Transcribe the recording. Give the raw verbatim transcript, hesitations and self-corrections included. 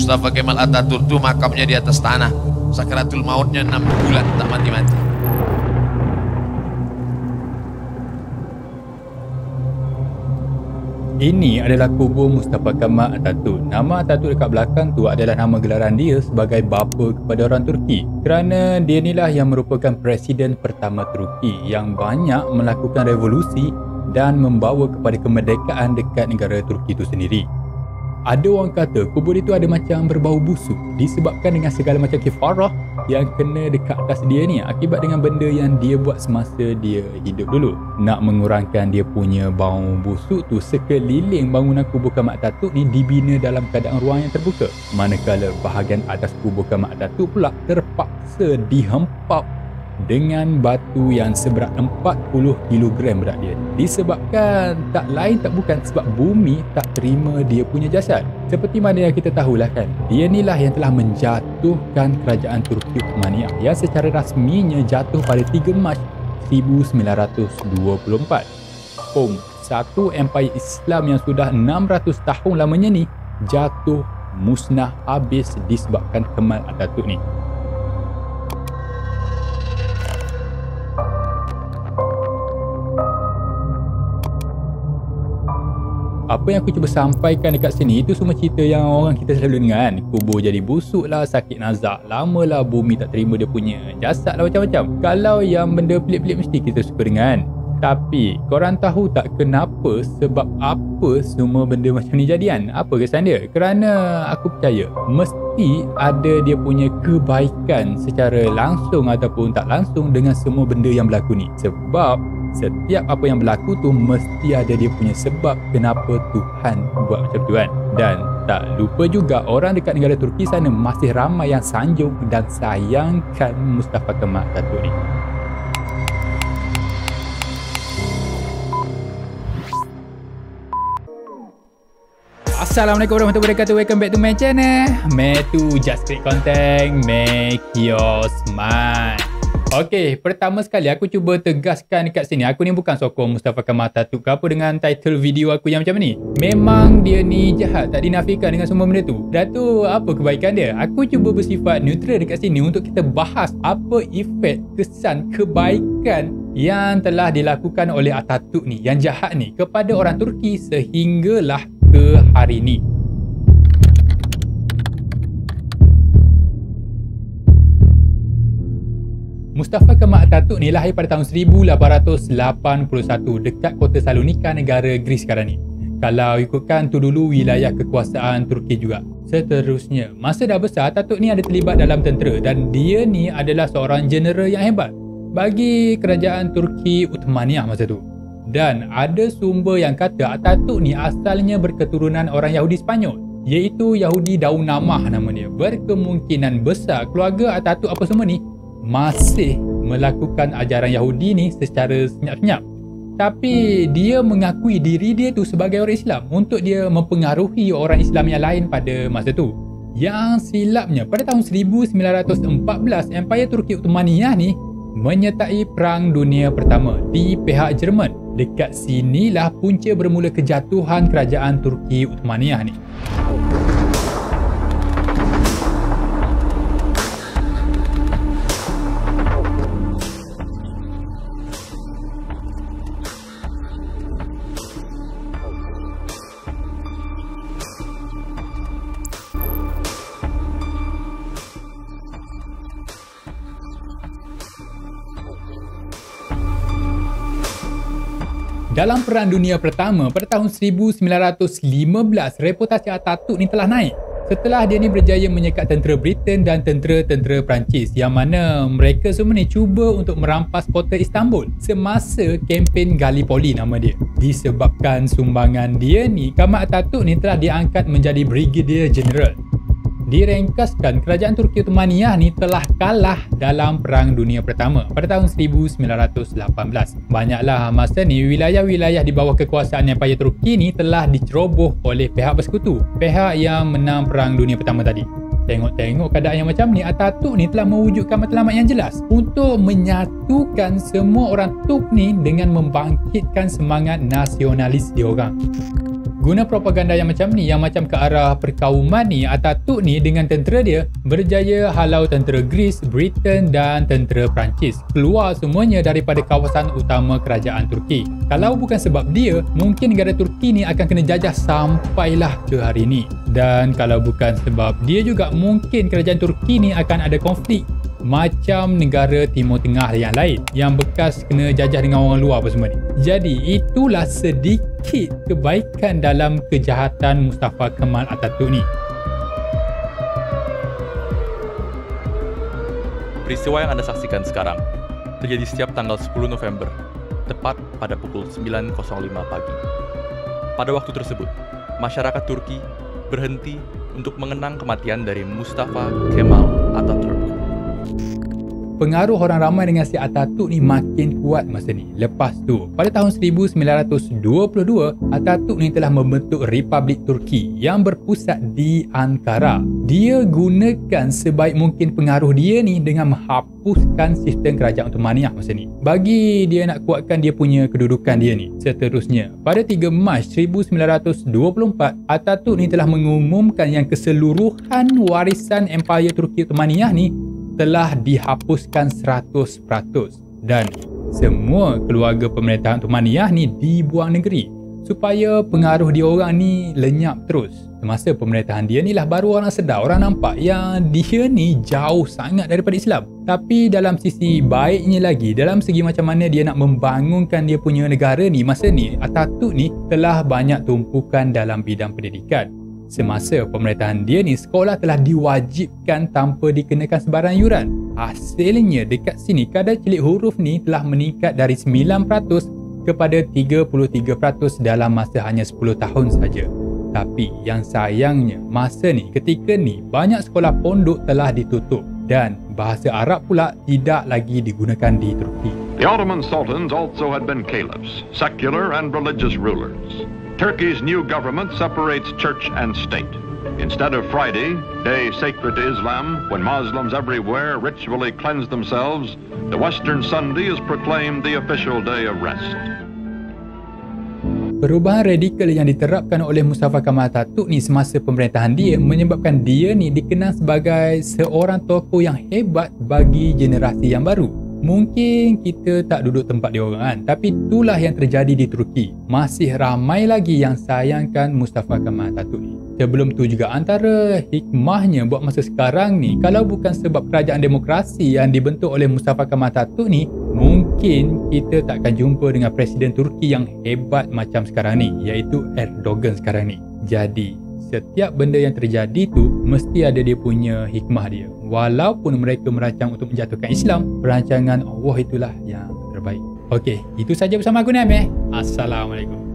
Mustafa Kemal Atatürk itu makamnya di atas tanah. Sakaratul mautnya enam bulan tak mati-mati. Ini adalah kubur Mustafa Kemal Atatürk. Nama Atatürk dekat belakang tu adalah nama gelaran dia sebagai bapa kepada orang Turki. Kerana dia inilah yang merupakan presiden pertama Turki yang banyak melakukan revolusi dan membawa kepada kemerdekaan dekat negara Turki itu sendiri. Ada orang kata kubur itu ada macam berbau busuk disebabkan dengan segala macam kifarah yang kena dekat atas dia ni akibat dengan benda yang dia buat semasa dia hidup dulu. Nak mengurangkan dia punya bau busuk tu, sekeliling bangunan kubur Kemal Atatürk ni dibina dalam keadaan ruang yang terbuka. Manakala bahagian atas kubur Kemal Atatürk pula terpaksa dihempap dengan batu yang seberat empat puluh kilogram berat dia. Disebabkan tak lain tak bukan sebab bumi tak terima dia punya jasad. Seperti mana yang kita tahulah kan, dia inilah yang telah menjatuhkan kerajaan Turki Uthmaniyah yang secara rasminya jatuh pada tiga Mac seribu sembilan ratus dua puluh empat. Om, satu empayar Islam yang sudah enam ratus tahun lamanya ni jatuh musnah habis disebabkan Kemal Atatürk ni. Apa yang aku cuba sampaikan dekat sini itu semua cerita yang orang kita selalu dengar kan. Kubur jadi busuk lah, sakit nazak lama lah, bumi tak terima dia punya jasad lah, macam-macam. Kalau yang benda pelik-pelik mesti kita suka dengar kan. Tapi korang tahu tak kenapa, sebab apa semua benda macam ni jadian? Apa kesan dia? Kerana aku percaya mesti ada dia punya kebaikan secara langsung ataupun tak langsung dengan semua benda yang berlaku ni. Sebab setiap apa yang berlaku tu mesti ada dia punya sebab kenapa Tuhan buat macam tu kan. Dan tak lupa juga orang dekat negara Turki sana masih ramai yang sanjung dan sayangkan Mustafa Kemal Atatürk ni. Assalamualaikum warahmatullahi wabarakatuh. Welcome back to my channel. Metu just create content, make your smile. Okey, pertama sekali aku cuba tegaskan dekat sini, aku ni bukan sokong Mustafa Kemal Atatürk ke apa dengan title video aku yang macam ni. Memang dia ni jahat, tak dinafikan dengan semua benda tu. Dan tu apa kebaikan dia? Aku cuba bersifat neutral dekat sini untuk kita bahas apa efek, kesan, kebaikan yang telah dilakukan oleh Atatürk ni, yang jahat ni, kepada orang Turki sehinggalah ke hari ni. Mustafa Kemal Atatürk ni lahir pada tahun seribu lapan ratus lapan puluh satu dekat kota Salonika, negara Greece sekarang ni. Kalau ikutkan tu dulu wilayah kekuasaan Turki juga. Seterusnya, masa dah besar, Atatürk ni ada terlibat dalam tentera dan dia ni adalah seorang jeneral yang hebat bagi kerajaan Turki Uthmaniyah masa tu. Dan ada sumber yang kata Atatürk ni asalnya berketurunan orang Yahudi Spanyol, iaitu Yahudi Daun Namah nama dia. Berkemungkinan besar keluarga Atatürk apa semua ni masih melakukan ajaran Yahudi ni secara senyap-senyap. Tapi dia mengakui diri dia tu sebagai orang Islam untuk dia mempengaruhi orang Islam yang lain pada masa tu. Yang silapnya, pada tahun seribu sembilan ratus empat belas, Empayar Turki Uthmaniyah ni menyertai Perang Dunia Pertama di pihak Jerman. Dekat sinilah punca bermula kejatuhan kerajaan Turki Uthmaniyah ni. Dalam Perang Dunia Pertama pada tahun seribu sembilan ratus lima belas, reputasi Atatürk ni telah naik setelah dia ni berjaya menyekat tentera Britain dan tentera-tentera Perancis, yang mana mereka semua ni cuba untuk merampas kota Istanbul semasa kempen Gallipoli nama dia. Disebabkan sumbangan dia ni, Kemal Atatürk ni telah diangkat menjadi Brigadier General. Direngkaskan, kerajaan Turki Uthmaniyah ni telah kalah dalam Perang Dunia Pertama pada tahun seribu sembilan ratus lapan belas. Banyaklah masa ni wilayah-wilayah di bawah kekuasaan Empayar Turki ni telah diceroboh oleh pihak bersekutu, pihak yang menang Perang Dunia Pertama tadi. Tengok-tengok keadaan yang macam ni, Atatürk ni telah mewujudkan matlamat yang jelas untuk menyatukan semua orang Turk ni dengan membangkitkan semangat nasionalis diorang. Guna propaganda yang macam ni, yang macam ke arah perkauman ni, Atatürk ni dengan tentera dia berjaya halau tentera Greece, Britain dan tentera Perancis keluar semuanya daripada kawasan utama kerajaan Turki. Kalau bukan sebab dia, mungkin negara Turki ni akan kena jajah sampailah ke hari ni. Dan kalau bukan sebab dia juga, mungkin kerajaan Turki ni akan ada konflik macam negara Timur Tengah yang lain yang bekas kena jajah dengan orang luar apa semua ni. Jadi itulah sedikit kebaikan dalam kejahatan Mustafa Kemal Atatürk ni. Peristiwa yang Anda saksikan sekarang terjadi setiap tanggal sepuluh November, tepat pada pukul sembilan lima pagi. Pada waktu tersebut, masyarakat Turki berhenti untuk mengenang kematian dari Mustafa Kemal Atatürk. Pengaruh orang ramai dengan si Atatürk ni makin kuat masa ni. Lepas tu, pada tahun seribu sembilan ratus dua puluh dua, Atatürk ni telah membentuk Republik Turki yang berpusat di Ankara. Dia gunakan sebaik mungkin pengaruh dia ni dengan menghapuskan sistem kerajaan Ottomaniah masa ni. Bagi dia nak kuatkan dia punya kedudukan dia ni. Seterusnya, pada tiga Mac seribu sembilan ratus dua puluh empat, Atatürk ni telah mengumumkan yang keseluruhan warisan Empayar Turki Ottomaniah ni telah dihapuskan seratus peratus dan semua keluarga pemerintahan Ottomaniah ni dibuang negeri supaya pengaruh dia orang ni lenyap terus. Semasa pemerintahan dia ni lah baru orang sedar, orang nampak yang dia ni jauh sangat daripada Islam. Tapi dalam sisi baiknya lagi, dalam segi macam mana dia nak membangunkan dia punya negara ni, masa ni Atatürk ni telah banyak tumpukan dalam bidang pendidikan. Semasa pemerintahan dia ni, sekolah telah diwajibkan tanpa dikenakan sebarang yuran. Hasilnya dekat sini kadar celik huruf ni telah meningkat dari sembilan peratus kepada tiga puluh tiga peratus dalam masa hanya sepuluh tahun saja. Tapi yang sayangnya, masa ni, ketika ni, banyak sekolah pondok telah ditutup dan bahasa Arab pula tidak lagi digunakan di Turki. The Ottoman sultans also had been caliphs, secular and religious rulers. Turkey's new government separates church and state. Instead of Friday, day sacred to Islam, when Muslims everywhere ritually cleanse themselves, the Western Sunday is proclaimed the official day of rest. Perubahan radikal yang diterapkan oleh Mustafa Kemal Atatürk ni semasa pemerintahan dia menyebabkan dia ni dikenal sebagai seorang tokoh yang hebat bagi generasi yang baru. Mungkin kita tak duduk tempat dia orang kan, tapi itulah yang terjadi di Turki. Masih ramai lagi yang sayangkan Mustafa Kemal Atatürk ni. Sebelum tu juga, antara hikmahnya buat masa sekarang ni, kalau bukan sebab kerajaan demokrasi yang dibentuk oleh Mustafa Kemal Atatürk ni, mungkin kita tak akan jumpa dengan Presiden Turki yang hebat macam sekarang ni, iaitu Erdogan sekarang ni. Jadi setiap benda yang terjadi tu mesti ada dia punya hikmah dia. Walaupun mereka merancang untuk menjatuhkan Islam, perancangan Allah itulah yang terbaik. Okey, itu saja bersama aku Naim eh. Assalamualaikum.